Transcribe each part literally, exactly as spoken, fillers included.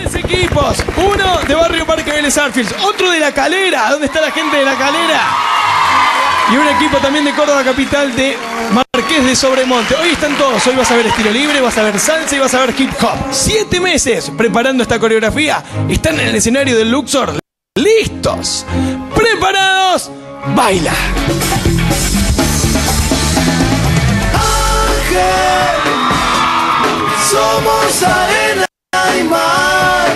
Tres equipos. Uno de Barrio Parque Vélez Arfield, otro de La Calera. ¿Dónde está la gente de La Calera? Y un equipo también de Córdoba Capital, de Marqués de Sobremonte. Hoy están todos. Hoy vas a ver estilo libre, vas a ver salsa y vas a ver hip hop. Siete meses preparando esta coreografía. Están en el escenario del Luxor. ¡Listos! ¡Preparados! ¡Baila! Ángel, somos arena y mar.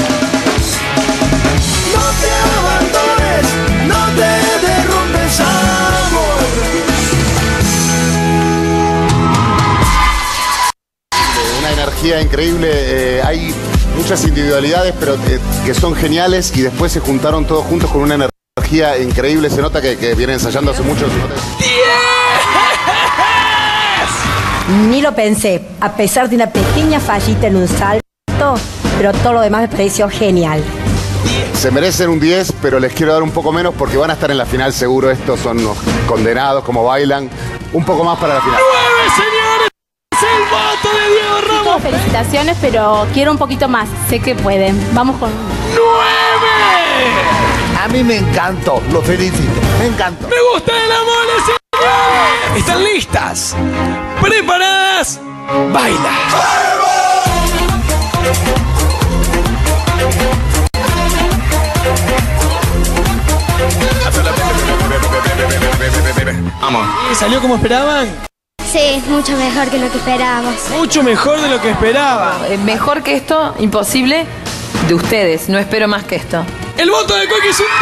No te abandones, no te derrumbes, amor. Una energía increíble. Eh, hay muchas individualidades, pero eh, que son geniales, y después se juntaron todos juntos con una energía increíble. Se nota que, que vienen ensayando hace mucho. Se nota... Ni lo pensé, a pesar de una pequeña fallita en un salto, pero todo lo demás me pareció genial. Se merecen un diez, pero les quiero dar un poco menos porque van a estar en la final seguro. Estos son unos condenados, como bailan. Un poco más para la final. ¡Nueve, señores! ¡Es el voto de Diego Ramos! Felicitaciones, pero quiero un poquito más. Sé que pueden. Vamos con... ¡Nueve! A mí me encantó, lo felicito, me encantó. ¡Me gusta el amor, señores! ¿Están listas? ¿Preparadas? ¡Baila! Vamos. ¿Y salió como esperaban? Sí, mucho mejor que lo que esperábamos. Mucho mejor de lo que esperaba. Eh, mejor que esto, imposible, de ustedes. No espero más que esto. El voto de Coqui es un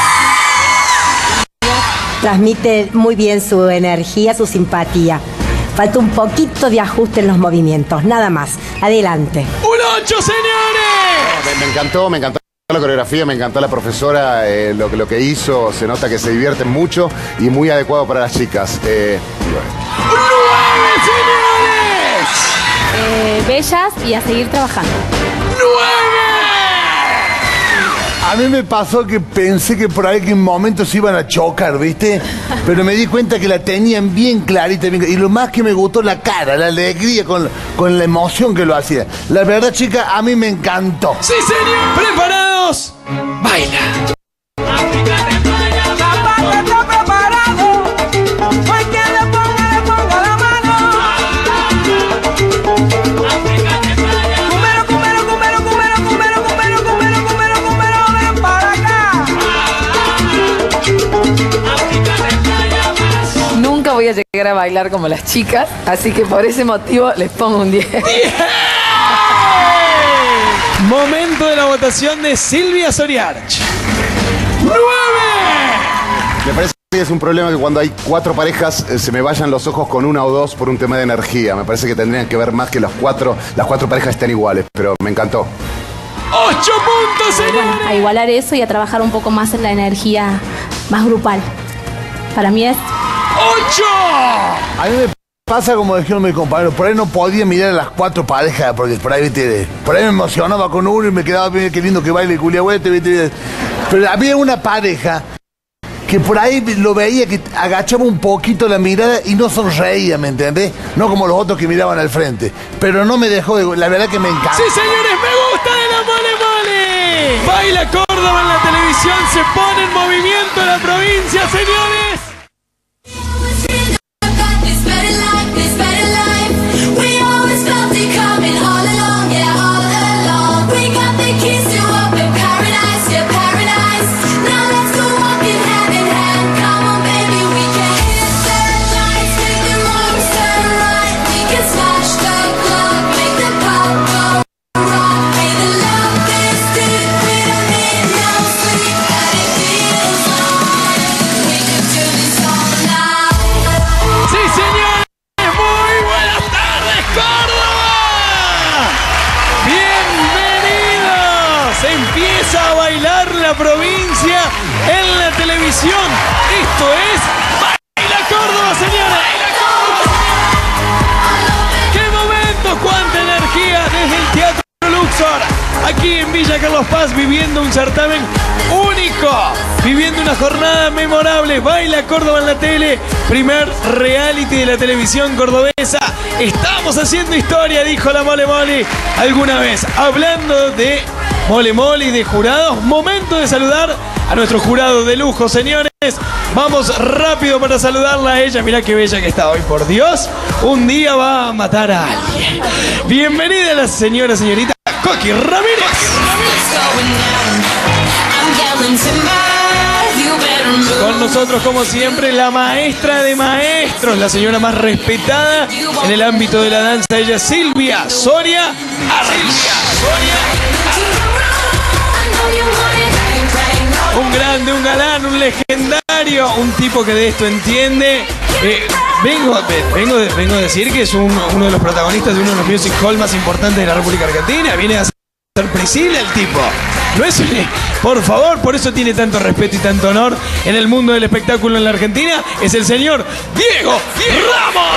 diez. Transmite muy bien su energía, su simpatía. Falta un poquito de ajuste en los movimientos, nada más. Adelante. ¡Un ocho, señores! Me, me encantó, me encantó la coreografía, me encantó la profesora, eh, lo, lo que hizo. Se nota que se divierten mucho y muy adecuado para las chicas. Eh, ¡Nueve, señores! Eh, bellas y a seguir trabajando. ¡Nueve! A mí me pasó que pensé que por ahí que en momentos iban a chocar, ¿viste? Pero me di cuenta que la tenían bien clarita. Bien, y lo más que me gustó, la cara, la alegría, con, con la emoción que lo hacía. La verdad, chica, a mí me encantó. ¡Sí, señor! ¿Preparados? ¡Baila! Nunca voy a llegar a bailar como las chicas, así que por ese motivo les pongo un diez. Momento de la votación de Silvia Soriarch. ¡Nueve! me parece que es un problema que cuando hay cuatro parejas eh, se me vayan los ojos con una o dos por un tema de energía. Me parece que tendrían que ver más que los cuatro, las cuatro parejas estén iguales, pero me encantó. ¡Ocho puntos, señores! Bueno, a igualar eso y a trabajar un poco más en la energía más grupal. Para mí es... ¡Ocho! A mí me pasa como dijeron mi compañero, por ahí no podía mirar a las cuatro parejas, porque por ahí, viste, por ahí me emocionaba con uno y me quedaba bien, qué lindo que baile culiahuete, viste. Pero había una pareja que por ahí lo veía que agachaba un poquito la mirada y no sonreía, ¿me entendés? No como los otros que miraban al frente. Pero no me dejó de... La verdad que me encanta. ¡Sí, señores! ¡Me gusta de la mole mole! Baila Córdoba en la televisión, se pone en movimiento la provincia, señores. Provincia en la televisión. Esto es Baila Córdoba, señores. ¡Qué momento! ¡Cuánta energía desde el Teatro Luxor! Aquí en Villa Carlos Paz, viviendo un certamen único, viviendo una jornada memorable. Baila Córdoba en la tele, primer reality de la televisión cordobesa. Estamos haciendo historia, dijo la Mole Mole alguna vez, hablando de mole mole de jurados. Momento de saludar a nuestro jurado de lujo, señores. Vamos rápido para saludarla a ella. Mirá qué bella que está hoy, por Dios. Un día va a matar a alguien. Bienvenida la señora, señorita Coqui Ramírez. Con nosotros, como siempre, la maestra de maestros, la señora más respetada en el ámbito de la danza, ella es Silvia Soria Arcia. Un grande, un galán, un legendario, un tipo que de esto entiende. Eh, vengo, vengo, de, vengo a decir que es un, uno de los protagonistas de uno de los music hall más importantes de la República Argentina. Viene a ser Priscila el tipo. No es un, por favor, por eso tiene tanto respeto y tanto honor en el mundo del espectáculo en la Argentina. Es el señor Diego, Diego Ramos.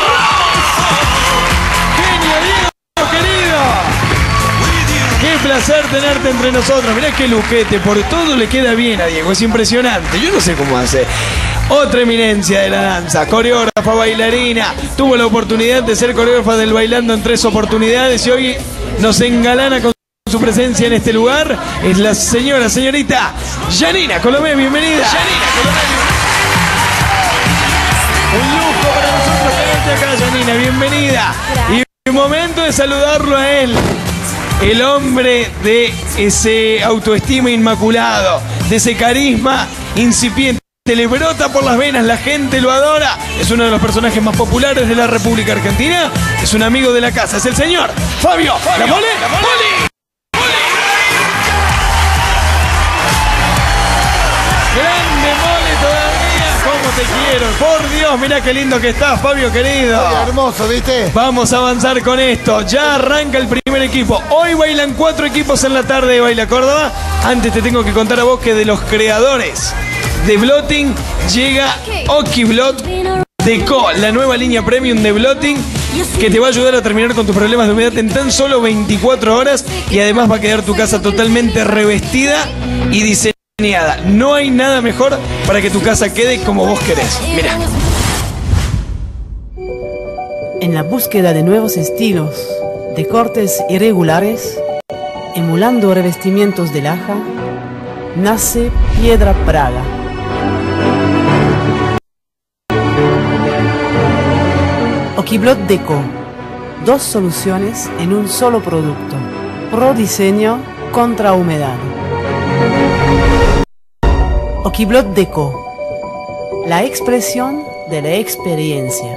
Genio, Diego, querido. Qué placer tenerte entre nosotros. Mirá qué luquete, por todo le queda bien a Diego. Es impresionante. Yo no sé cómo hace. Otra eminencia de la danza, coreógrafa, bailarina. Tuvo la oportunidad de ser coreógrafa del Bailando en tres oportunidades y hoy nos engalana con su presencia en este lugar. Es la señora, señorita Janina Colomé, bienvenida. Janina Colomé, bienvenida. Un lujo para nosotros tenerte acá, Janina, bienvenida. Gracias. Y un momento de saludarlo a él, el hombre de ese autoestima inmaculado, de ese carisma incipiente. Le brota por las venas, la gente lo adora. Es uno de los personajes más populares de la República Argentina. Es un amigo de la casa, es el señor Fabio, Fabio La Mole, La Mole. Grande Mole todavía, cómo te quiero. Por Dios, mira qué lindo que estás, Fabio querido. Ay, hermoso, ¿viste? Vamos a avanzar con esto. Ya arranca el primer equipo. Hoy bailan cuatro equipos en la tarde de Baila Córdoba. Antes te tengo que contar a vos que de los creadores de Blotting llega Okiblot Deco, la nueva línea premium de Blotting, que te va a ayudar a terminar con tus problemas de humedad en tan solo veinticuatro horas y además va a quedar tu casa totalmente revestida y diseñada. No hay nada mejor para que tu casa quede como vos querés. Mirá. En la búsqueda de nuevos estilos, de cortes irregulares, emulando revestimientos de laja, nace Piedra Praga. Okiblot Deco, dos soluciones en un solo producto. Pro diseño contra humedad. Okiblot Deco, la expresión de la experiencia.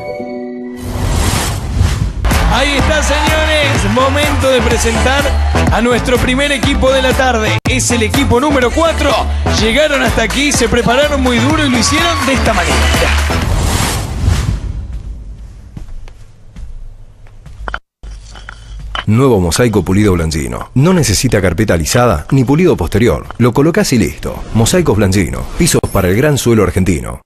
Ahí está, señores, momento de presentar a nuestro primer equipo de la tarde. Es el equipo número cuatro. Llegaron hasta aquí, se prepararon muy duro y lo hicieron de esta manera. Mirá. Nuevo mosaico pulido Blanchino. No necesita carpeta alisada ni pulido posterior. Lo colocás y listo. Mosaicos Blanchino. Pisos para el gran suelo argentino.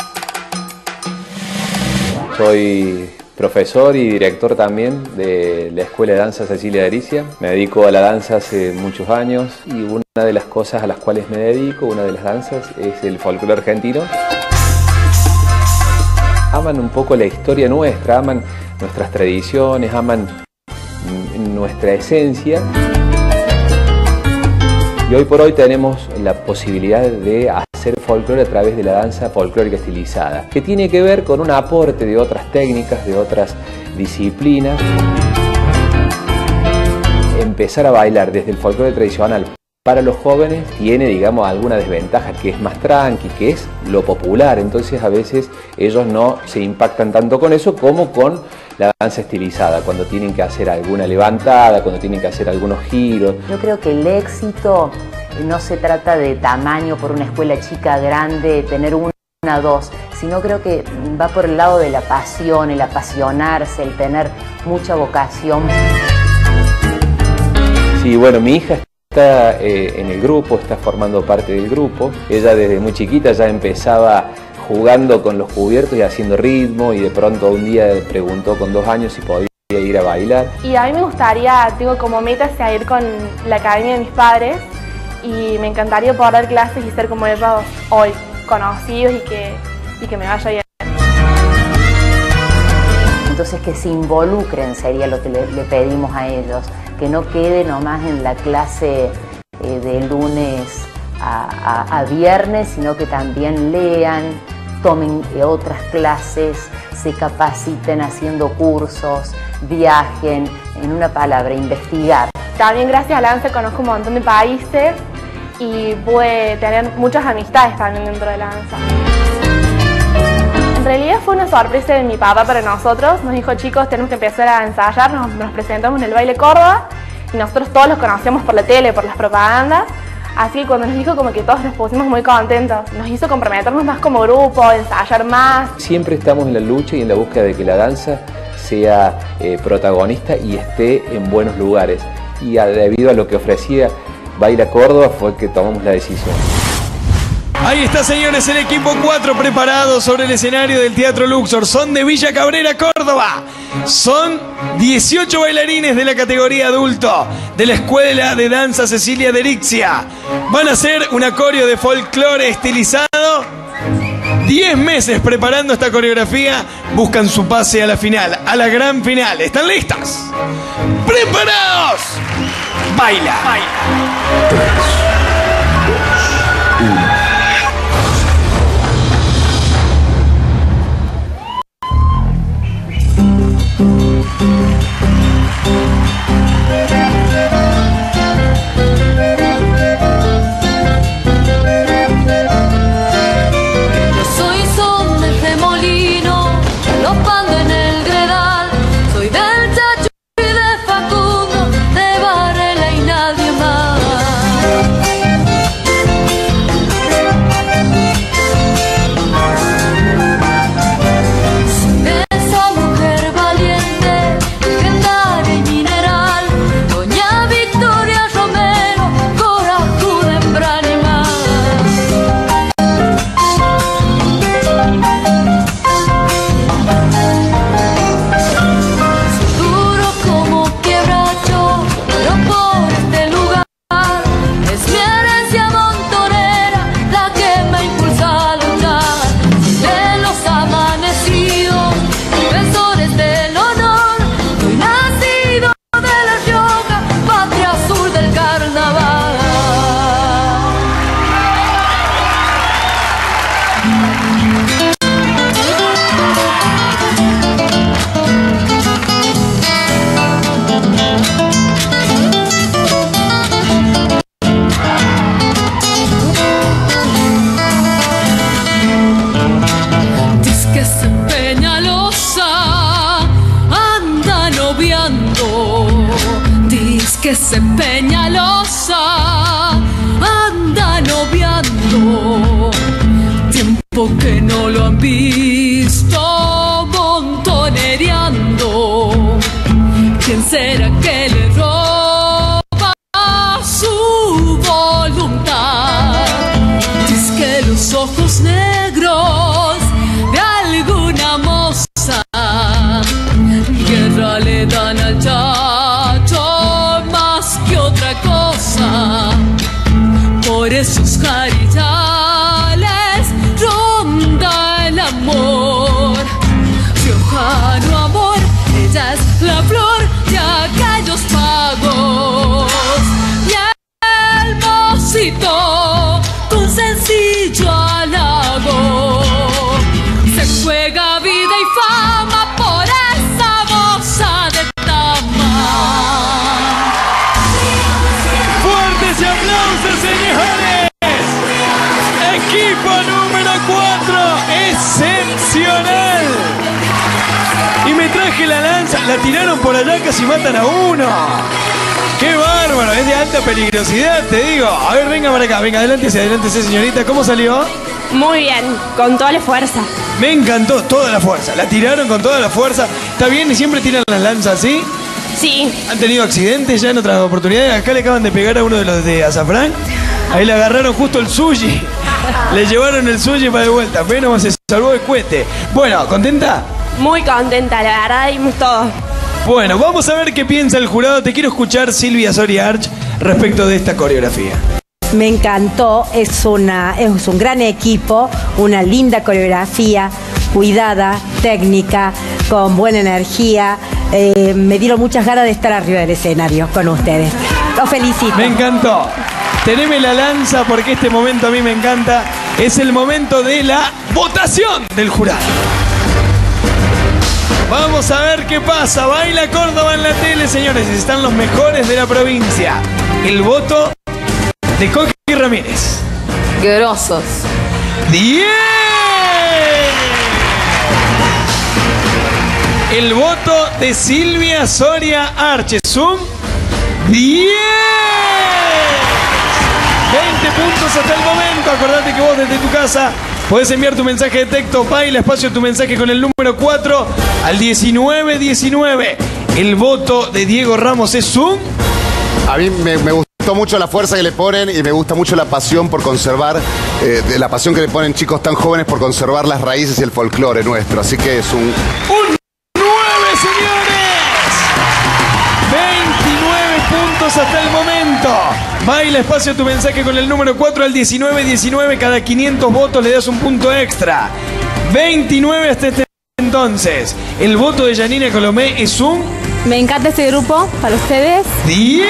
Soy profesor y director también de la Escuela de Danza Cecilia de Aricia. Me dedico a la danza hace muchos años y una de las cosas a las cuales me dedico, una de las danzas, es el folclore argentino. Aman un poco la historia nuestra, aman nuestras tradiciones, aman nuestra esencia. Y hoy por hoy tenemos la posibilidad de hacer folclore a través de la danza folclórica estilizada, que tiene que ver con un aporte de otras técnicas, de otras disciplinas. Empezar a bailar desde el folclore tradicional para los jóvenes tiene, digamos, alguna desventaja, que es más tranqui, que es lo popular. Entonces a veces ellos no se impactan tanto con eso como con la danza estilizada, cuando tienen que hacer alguna levantada, cuando tienen que hacer algunos giros. Yo creo que el éxito no se trata de tamaño por una escuela chica, grande, tener una, dos, sino creo que va por el lado de la pasión, el apasionarse, el tener mucha vocación. Sí, bueno, mi hija está eh, en el grupo, está formando parte del grupo. Ella desde muy chiquita ya empezaba jugando con los cubiertos y haciendo ritmo, y de pronto un día preguntó con dos años si podía ir a bailar. Y a mí me gustaría, tengo como meta sea ir con la academia de mis padres, y me encantaría poder dar clases y ser como ellos hoy, conocidos y que, y que me vaya bien. Entonces que se involucren sería lo que le, le pedimos a ellos, que no quede nomás en la clase eh, de lunes a, a, a viernes, sino que también lean, tomen eh, otras clases, se capaciten haciendo cursos, viajen, en una palabra, investigar. También gracias a Lanza conozco un montón de países y pude tener muchas amistades también dentro de Lanza. En realidad fue una sorpresa de mi papá para nosotros. Nos dijo, chicos, tenemos que empezar a ensayar, nos, nos presentamos en el Baile Córdoba y nosotros todos los conocíamos por la tele, por las propagandas. Así que cuando nos dijo, como que todos nos pusimos muy contentos. Nos hizo comprometernos más como grupo, ensayar más. Siempre estamos en la lucha y en la búsqueda de que la danza sea eh, protagonista y esté en buenos lugares. Y a, debido a lo que ofrecía Baila Córdoba fue que tomamos la decisión. Ahí está, señores, el equipo cuatro preparado sobre el escenario del Teatro Luxor. Son de Villa Cabrera, Córdoba. Son dieciocho bailarines de la categoría adulto de la Escuela de Danza Cecilia de Erixia. Van a hacer un acorio de folclore estilizado. diez meses preparando esta coreografía. Buscan su pase a la final, a la gran final. ¿Están listas? ¡Preparados! Baila. Baila. Que se Peñalosa anda noviando, tiempo que no lo han visto montonereando. ¿Quién será que le roba su voluntad? Dice que los ojos negros de alguna moza guerra le dan al chacho más que otra cosa. Por esos jarillales ronda el amor. Riojano amor, ella es la flor de aquellos pagos. Y el mocito, con sencillo halago, se juega vida y fama por esa moza de Tama. ¡Fuertes aplausos, señores! Equipo número cuatro, excepcional. Y me traje la lanza, la tiraron por allá, casi matan a uno. ¡Qué bárbaro! Es de alta peligrosidad, te digo. A ver, venga para acá, venga, adelántese, adelántese, señorita. ¿Cómo salió? Muy bien, con toda la fuerza. Me encantó, toda la fuerza. La tiraron con toda la fuerza. ¿Está bien? ¿Y siempre tiran las lanzas así? Sí. ¿Han tenido accidentes ya en otras oportunidades? Acá le acaban de pegar a uno de los de Azafrán. Ahí le agarraron justo el sushi. Le llevaron el sushi para de vuelta. Pero se salvó de cohete. Bueno, ¿contenta? Muy contenta, la verdad, dimos todo. Bueno, vamos a ver qué piensa el jurado. Te quiero escuchar, Silvia Soria Arch, respecto de esta coreografía. Me encantó, es, una, es un gran equipo, una linda coreografía, cuidada, técnica, con buena energía. Eh, me dieron muchas ganas de estar arriba del escenario con ustedes. Los felicito. Me encantó. teneme la lanza porque este momento a mí me encanta. Es el momento de la votación del jurado. Vamos a ver qué pasa. Baila Córdoba en la tele, señores. Están los mejores de la provincia. El voto de Coqui Ramírez. Grosos. ¡diez! El voto de Silvia Soria Arches. Un diez. veinte puntos hasta el momento. Acordate que vos desde tu casa podés enviar tu mensaje de texto. Baila espacio tu mensaje con el número cuatro al diecinueve diecinueve. El voto de Diego Ramos es un... A mí me, me gustó mucho la fuerza que le ponen y me gusta mucho la pasión por conservar, eh, de la pasión que le ponen chicos tan jóvenes por conservar las raíces y el folclore nuestro. Así que es un... ¡Un nueve, señores! veintinueve puntos hasta el momento. Baila espacio tu mensaje con el número cuatro al diecinueve diecinueve. Cada quinientos votos le das un punto extra. veintinueve hasta este entonces. El voto de Janina Colomé es un... Me encanta este grupo, para ustedes. ¡diez!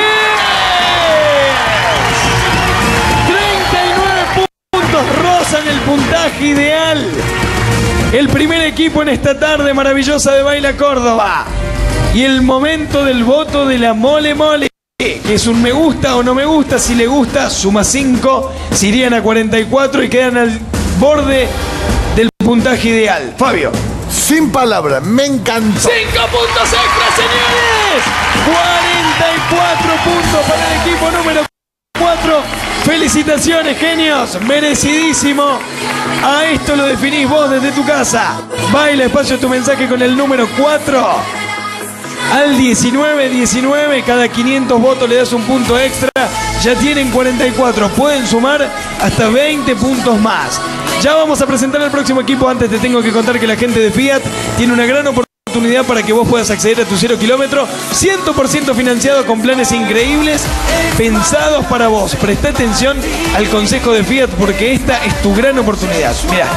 treinta y nueve puntos rozan el puntaje ideal. El primer equipo en esta tarde maravillosa de Baila Córdoba. Y el momento del voto de la Mole Mole, que es un me gusta o no me gusta. Si le gusta, suma cinco, se irían a cuarenta y cuatro y quedan al borde del puntaje ideal. Fabio. Sin palabras, me encantó. ¡Cinco puntos extra, señores! cuarenta y cuatro puntos para el equipo número cuatro. Felicitaciones, genios. Merecidísimo. A esto lo definís vos desde tu casa. Baila espacio tu mensaje con el número cuatro al diecinueve diecinueve. Cada quinientos votos le das un punto extra. Ya tienen cuarenta y cuatro. Pueden sumar hasta veinte puntos más. Ya vamos a presentar al próximo equipo. Antes te tengo que contar que la gente de Fiat tiene una gran oportunidad para que vos puedas acceder a tu cero kilómetro. cien por ciento financiado con planes increíbles pensados para vos. Presta atención al consejo de Fiat porque esta es tu gran oportunidad. Mirá.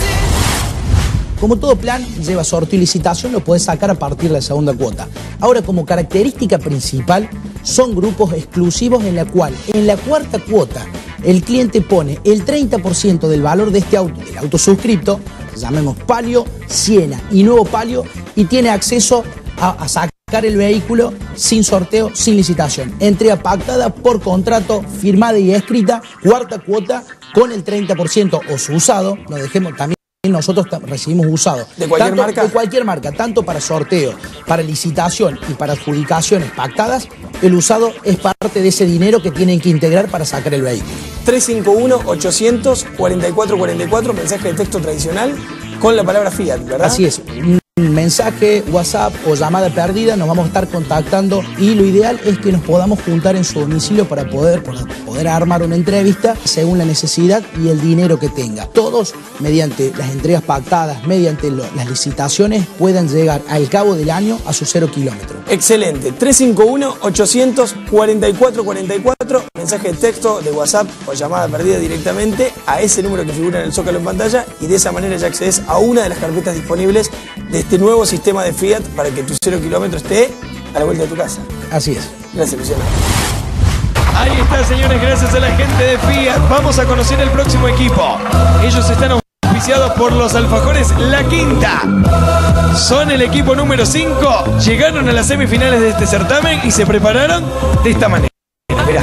Como todo plan lleva sorteo y licitación, lo podés sacar a partir de la segunda cuota. Ahora, como característica principal, son grupos exclusivos en la cual, en la cuarta cuota, el cliente pone el treinta por ciento del valor de este auto, el auto suscripto, llamemos Palio, Siena y Nuevo Palio, y tiene acceso a, a sacar el vehículo sin sorteo, sin licitación. Entrega pactada por contrato, firmada y escrita, cuarta cuota con el treinta por ciento o su usado, no dejemos también. Nosotros recibimos usado. ¿De cualquier tanto, marca? De cualquier marca, tanto para sorteo, para licitación y para adjudicaciones pactadas, el usado es parte de ese dinero que tienen que integrar para sacar el vehículo. tres cinco uno, ochocientos, cuarenta y cuatro cuarenta y cuatro, mensaje de texto tradicional con la palabra Fiat, ¿verdad? Así es. Un mensaje, WhatsApp o llamada perdida, nos vamos a estar contactando y lo ideal es que nos podamos juntar en su domicilio para poder, para poder armar una entrevista según la necesidad y el dinero que tenga. Todos, mediante las entregas pactadas, mediante lo, las licitaciones, puedan llegar al cabo del año a su cero kilómetro. Excelente. tres cinco uno, ochocientos, cuarenta y cuatro cuarenta y cuatro, mensaje de texto, de WhatsApp o llamada perdida directamente a ese número que figura en el zócalo en pantalla y de esa manera ya accedes a una de las carpetas disponibles de este nuevo sistema de Fiat para que tu cero kilómetro esté a la vuelta de tu casa. Así es. Gracias, Luciano. Ahí está, señores, gracias a la gente de Fiat. Vamos a conocer el próximo equipo. Ellos están auspiciados por los alfajores La Quinta. Son el equipo número cinco. Llegaron a las semifinales de este certamen y se prepararon de esta manera. Mirá.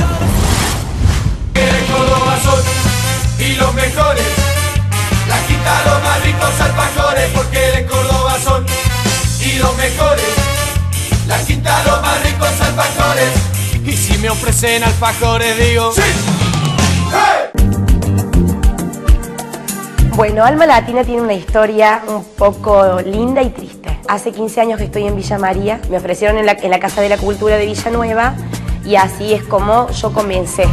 Córdoba son y los mejores. La Quinta, los más ricos alfajores, porque en Córdoba son y los mejores. La Quinta, los más ricos alfajores. Y si me ofrecen alfajores, digo ¡sí! ¡Hey! Bueno, Alma Latina tiene una historia un poco linda y triste. Hace quince años que estoy en Villa María, me ofrecieron en la, en la Casa de la Cultura de Villanueva y así es como yo comencé.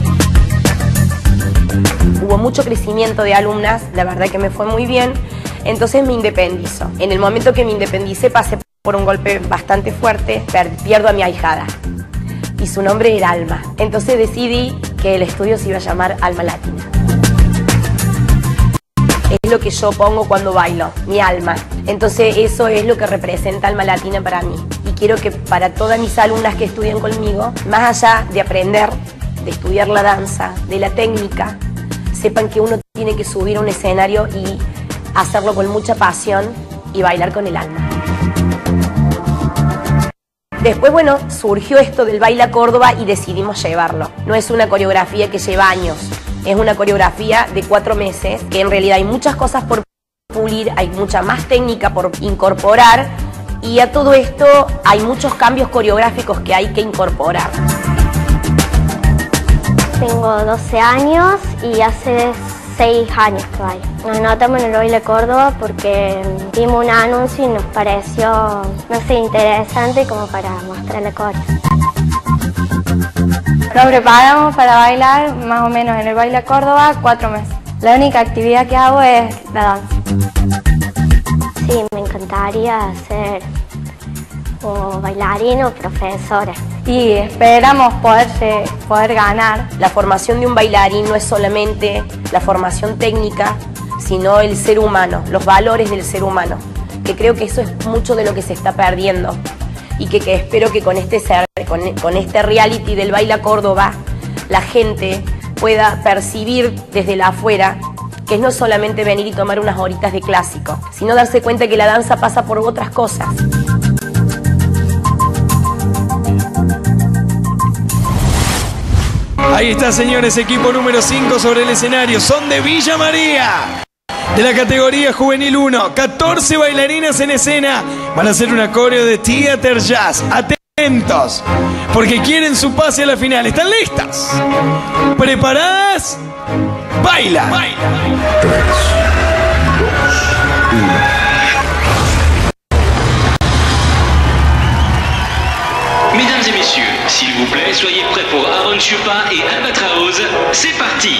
Hubo mucho crecimiento de alumnas, la verdad que me fue muy bien, entonces me independizo. En el momento que me independicé pasé por un golpe bastante fuerte, pierdo a mi ahijada y su nombre era Alma. Entonces decidí que el estudio se iba a llamar Alma Latina. Es lo que yo pongo cuando bailo, mi alma. Entonces eso es lo que representa Alma Latina para mí. Y quiero que para todas mis alumnas que estudian conmigo, más allá de aprender, de estudiar la danza, de la técnica, sepan que uno tiene que subir a un escenario y hacerlo con mucha pasión y bailar con el alma. Después, bueno, surgió esto del Baila Córdoba y decidimos llevarlo. No es una coreografía que lleva años, es una coreografía de cuatro meses, que en realidad hay muchas cosas por pulir, hay mucha más técnica por incorporar, y a todo esto hay muchos cambios coreográficos que hay que incorporar. Tengo doce años y hace seis años que bailo. Nos notamos en el Baila Córdoba porque vimos un anuncio y nos pareció, no sé, interesante como para mostrar la coreo. Nos preparamos para bailar más o menos en el Baila Córdoba cuatro meses. La única actividad que hago es la danza. Sí, me encantaría ser o bailarina o profesora. Y esperamos poder, poder ganar. La formación de un bailarín no es solamente la formación técnica, sino el ser humano, los valores del ser humano, que creo que eso es mucho de lo que se está perdiendo y que, que espero que con este, ser, con, con este reality del Baila Córdoba la gente pueda percibir desde la afuera que es no solamente venir y tomar unas horitas de clásico, sino darse cuenta que la danza pasa por otras cosas. Ahí está, señores, equipo número cinco sobre el escenario. Son de Villa María, de la categoría Juvenil uno. catorce bailarinas en escena. Van a hacer una coreo de Theater Jazz. Atentos, porque quieren su pase a la final. ¿Están listas? ¿Preparadas? ¡Baila! Baila. tres, dos, uno. Mesdames et messieurs, s'il vous plaît, soyez prêts pour Aaron Chupa et Albatraoz. C'est parti!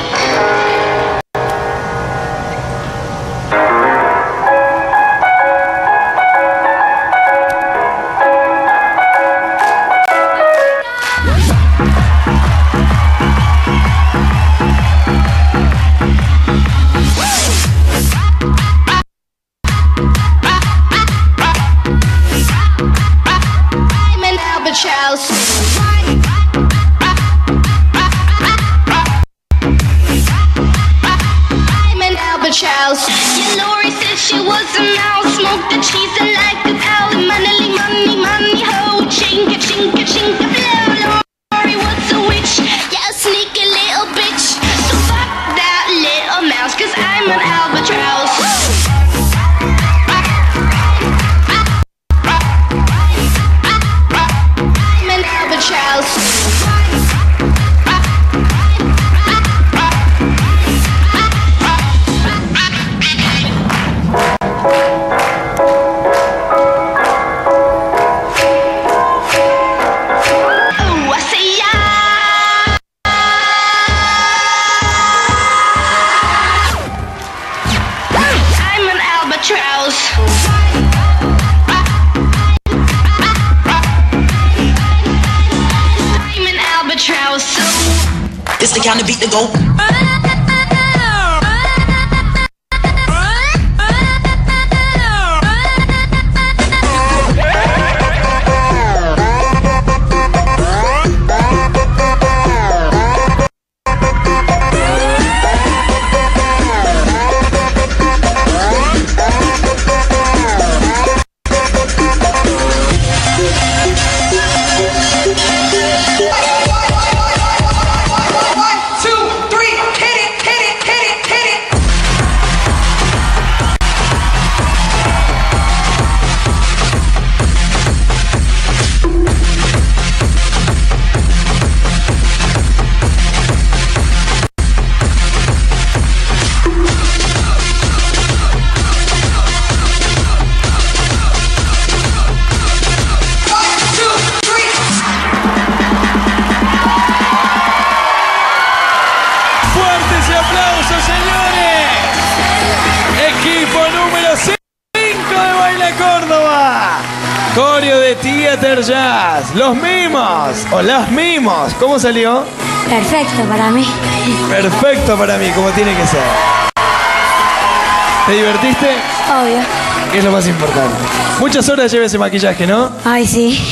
It's the kind of beat to go. Coreo de Theater Jazz. Los mimos o las mimos. ¿Cómo salió? Perfecto para mí. Perfecto para mí, como tiene que ser. ¿Te divertiste? Obvio. Que es lo más importante. Muchas horas lleva ese maquillaje, ¿no? Ay, sí.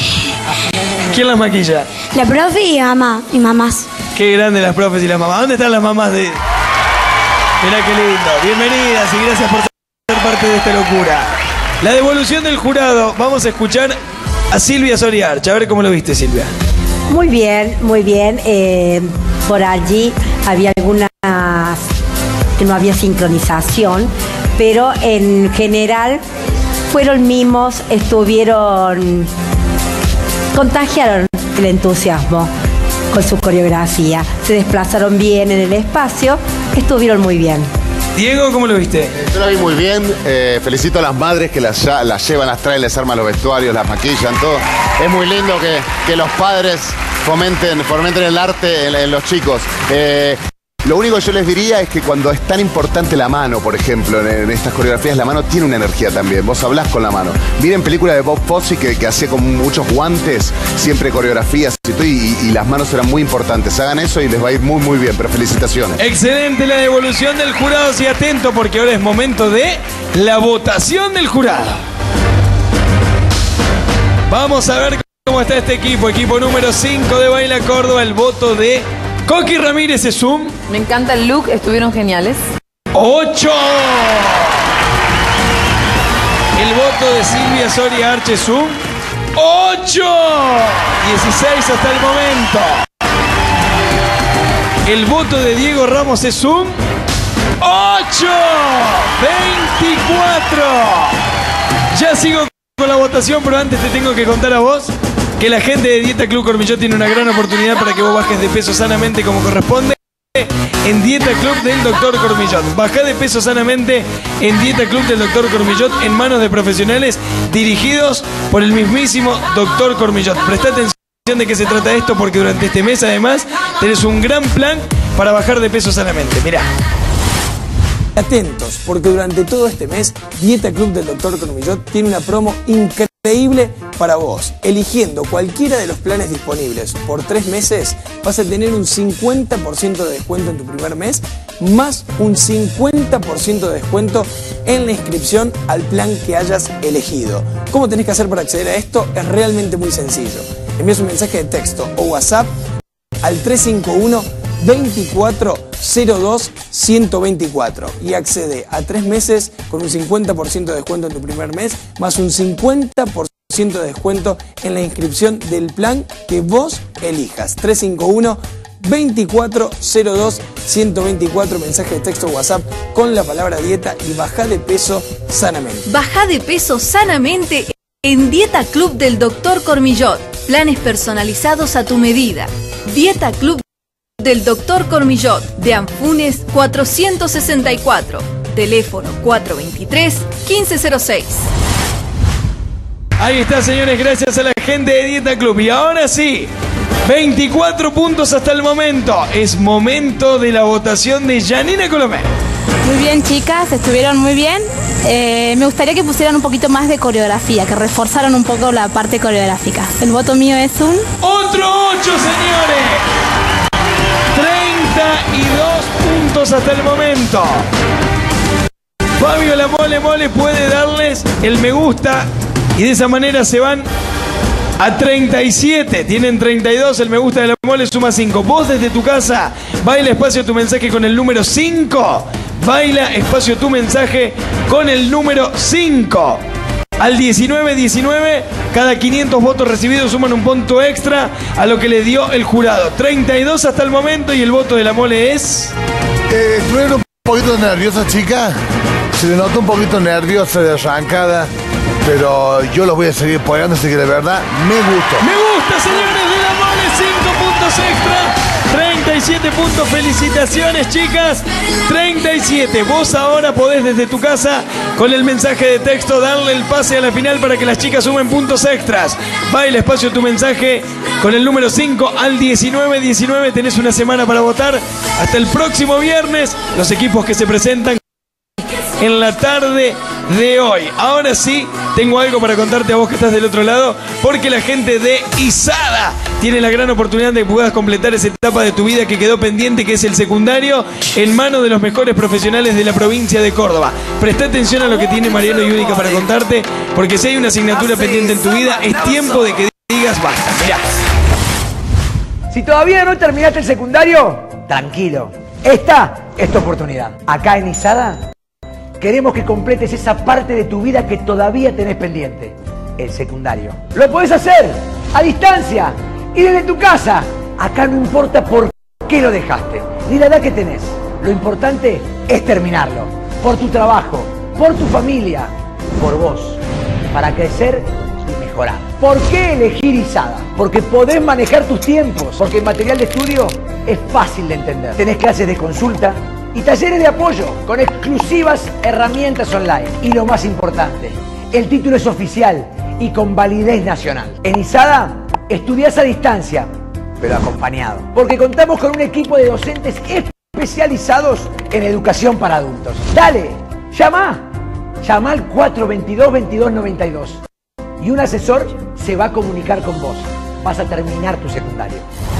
¿Quién las maquilla? La profe y mamá, y mamás. Qué grande las profes y las mamás. ¿Dónde están las mamás de...? Mirá qué lindo. Bienvenidas y gracias por ser parte de esta locura. La devolución del jurado. Vamos a escuchar a Silvia Soriarcha. A ver cómo lo viste, Silvia. Muy bien, muy bien. Eh, por allí había algunas que no había sincronización, pero en general fueron mimos, estuvieron, contagiaron el entusiasmo con su coreografía, se desplazaron bien en el espacio, estuvieron muy bien. Diego, ¿cómo lo viste? Yo la vi muy bien, eh, felicito a las madres que las, las llevan, las traen, les arman los vestuarios, las maquillan, todo. Es muy lindo que, que los padres fomenten, fomenten el arte en, en los chicos. Eh, Lo único que yo les diría es que cuando es tan importante la mano, por ejemplo, en, en estas coreografías, la mano tiene una energía también. Vos hablás con la mano. Miren películas de Bob Fosse que, que hacía con muchos guantes, siempre coreografías y, todo, y, y las manos eran muy importantes. Hagan eso y les va a ir muy, muy bien. Pero felicitaciones. Excelente la devolución del jurado. Sí, atento porque ahora es momento de la votación del jurado. Vamos a ver cómo está este equipo. Equipo número cinco de Baila Córdoba. El voto de Coqui Ramírez es un... Me encanta el look, estuvieron geniales. ¡Ocho! El voto de Silvia Soriarcha es un... ¡Ocho! dieciséis hasta el momento. El voto de Diego Ramos es un... ¡Ocho! veinticuatro. Ya sigo con la votación, pero antes te tengo que contar a vos que la gente de Dieta Club Cormillot tiene una gran oportunidad para que vos bajes de peso sanamente como corresponde en Dieta Club del doctor Cormillot. Bajá de peso sanamente en Dieta Club del doctor Cormillot en manos de profesionales dirigidos por el mismísimo doctor Cormillot. Presta atención de qué se trata esto porque durante este mes además tenés un gran plan para bajar de peso sanamente. Mirá. Atentos, porque durante todo este mes, Dieta Club del doctor Cormillot tiene una promo increíble para vos. Eligiendo cualquiera de los planes disponibles por tres meses, vas a tener un cincuenta por ciento de descuento en tu primer mes, más un cincuenta por ciento de descuento en la inscripción al plan que hayas elegido. ¿Cómo tenés que hacer para acceder a esto? Es realmente muy sencillo. Envías un mensaje de texto o WhatsApp al tres cinco uno, veinticuatro cero dos, ciento veinticuatro y accede a tres meses con un cincuenta por ciento de descuento en tu primer mes, más un cincuenta por ciento de descuento en la inscripción del plan que vos elijas. tres cinco uno, veinticuatro cero dos, ciento veinticuatro, mensaje de texto WhatsApp con la palabra dieta y baja de peso sanamente. Baja de peso sanamente en Dieta Club del doctor Cormillot. Planes personalizados a tu medida. Dieta Club del doctor Cormillot, de Anfunes cuatrocientos sesenta y cuatro, teléfono cuatro veintitrés, quince cero seis. Ahí está, señores, gracias a la gente de Dieta Club. Y ahora sí, veinticuatro puntos hasta el momento. Es momento de la votación de Janina Colomé. Muy bien, chicas, estuvieron muy bien. Eh, me gustaría que pusieran un poquito más de coreografía, que reforzaran un poco la parte coreográfica. El voto mío es un... ¡Otro ocho, señores! treinta y dos puntos hasta el momento. Fabio La Mole Mole puede darles el me gusta y de esa manera se van a treinta y siete. Tienen treinta y dos, el me gusta de La Mole suma cinco. Vos desde tu casa, baila espacio tu mensaje con el número cinco. Baila espacio tu mensaje con el número cinco. Al diecinueve diecinueve, cada quinientos votos recibidos suman un punto extra a lo que le dio el jurado. treinta y dos hasta el momento y el voto de La Mole es... Eh, ¿Estuvieron un poquito nerviosa, chica? Se le notó un poquito nerviosa de arrancada, pero yo los voy a seguir apoyando, así que de verdad me gusta. Me gusta, señores de La Mole, cinco puntos extra. treinta y siete puntos, felicitaciones, chicas. treinta y siete. Vos ahora podés desde tu casa con el mensaje de texto darle el pase a la final para que las chicas sumen puntos extras. Baila espacio tu mensaje con el número cinco al diecinueve diecinueve. Tenés una semana para votar hasta el próximo viernes. Los equipos que se presentan en la tarde de hoy. Ahora sí, tengo algo para contarte a vos que estás del otro lado, porque la gente de Izada tiene la gran oportunidad de que puedas completar esa etapa de tu vida que quedó pendiente, que es el secundario, en manos de los mejores profesionales de la provincia de Córdoba. Presta atención a lo que tiene Mariano y Única para contarte, porque si hay una asignatura pendiente en tu vida, es tiempo de que digas basta. Mirá. Si todavía no terminaste el secundario, tranquilo. Esta es tu oportunidad. Acá en ISADA queremos que completes esa parte de tu vida que todavía tenés pendiente. El secundario. Lo podés hacer a distancia y desde tu casa. Acá no importa por qué lo dejaste, ni la edad que tenés. Lo importante es terminarlo. Por tu trabajo, por tu familia, por vos. Para crecer y mejorar. ¿Por qué elegir ISADA? Porque podés manejar tus tiempos. Porque el material de estudio es fácil de entender. Tenés clases de consulta y talleres de apoyo con exclusivas herramientas online. Y lo más importante, el título es oficial y con validez nacional. En ISADA estudiás a distancia, pero acompañado. Porque contamos con un equipo de docentes especializados en educación para adultos. Dale, llama. Llama al cuatro dos dos, veintidós noventa y dos y un asesor se va a comunicar con vos. Vas a terminar tu secundario.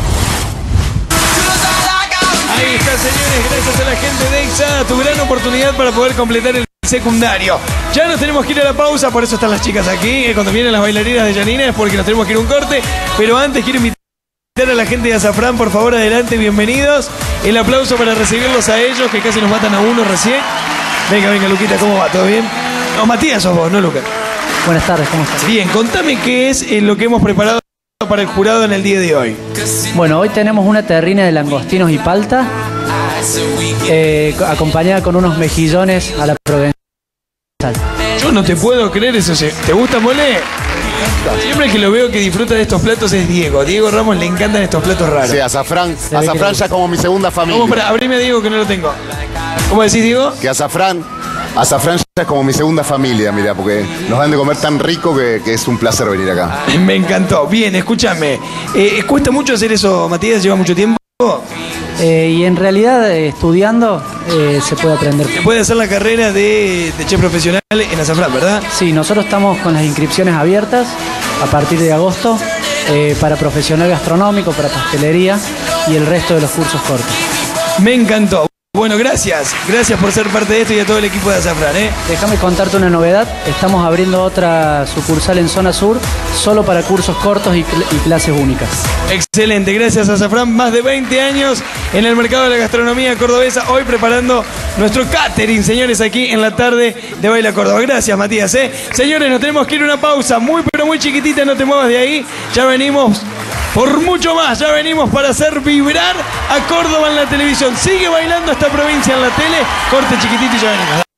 Ahí está, señores, gracias a la gente de ISADA, tu gran oportunidad para poder completar el secundario. Ya nos tenemos que ir a la pausa, por eso están las chicas aquí. Eh, cuando vienen las bailarinas de Janina es porque nos tenemos que ir a un corte. Pero antes quiero invitar a la gente de Azafrán, por favor, adelante, bienvenidos. El aplauso para recibirlos a ellos, que casi nos matan a uno recién. Venga, venga, Luquita, ¿cómo va? ¿Todo bien? No, Matías sos vos, no Lucas. Buenas tardes, ¿cómo estás? Bien, contame qué es eh, lo que hemos preparado para el jurado en el día de hoy. Bueno, hoy tenemos una terrina de langostinos y palta, eh, acompañada con unos mejillones a la provenzal. Yo no te puedo creer eso. ¿Te gusta, mole? Siempre que lo veo que disfruta de estos platos es Diego. Diego Ramos le encantan estos platos raros. Sí, Azafrán. Azafrán ya como mi segunda familia. Vamos, para, abrime a Diego que no lo tengo. ¿Cómo decís, Diego? Que Azafrán, Azafrán ya es como mi segunda familia, mira, porque nos dan de comer tan rico que, que es un placer venir acá. Me encantó. Bien, escúchame. Eh, ¿Cuesta mucho hacer eso, Matías? ¿Lleva mucho tiempo? Eh, y en realidad, eh, estudiando, eh, se puede aprender. Se puede hacer la carrera de, de chef profesional en Azafrán, ¿verdad? Sí, nosotros estamos con las inscripciones abiertas a partir de agosto eh, para profesional gastronómico, para pastelería y el resto de los cursos cortos. Me encantó. Bueno, gracias. Gracias por ser parte de esto y a todo el equipo de Azafrán, ¿eh? Déjame contarte una novedad. Estamos abriendo otra sucursal en Zona Sur, solo para cursos cortos y, cl y clases únicas. Excelente. Gracias, Azafrán. Más de veinte años en el mercado de la gastronomía cordobesa. Hoy preparando nuestro catering, señores, aquí en la tarde de Baila Córdoba. Gracias, Matías, ¿eh? Señores, nos tenemos que ir a una pausa muy, pero muy chiquitita. No te muevas de ahí. Ya venimos por mucho más. Ya venimos para hacer vibrar a Córdoba en la televisión. Sigue bailando esta provincia en la tele. Corte chiquitito y ya venimos.